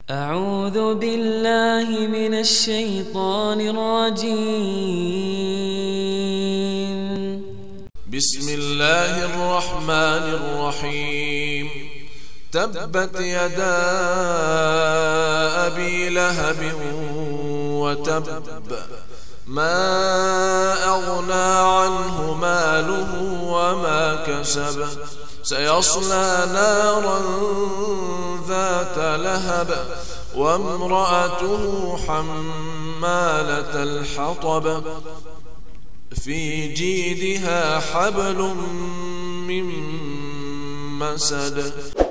أعوذ بالله من الشيطان الرجيم. بسم الله الرحمن الرحيم. تبت يدا أبي لهب وتب، ما أغنى عنه ماله وما كسب، سيصلى نارا ذات لهب وامرأته حمالة الحطب، في جيدها حبل من مسد.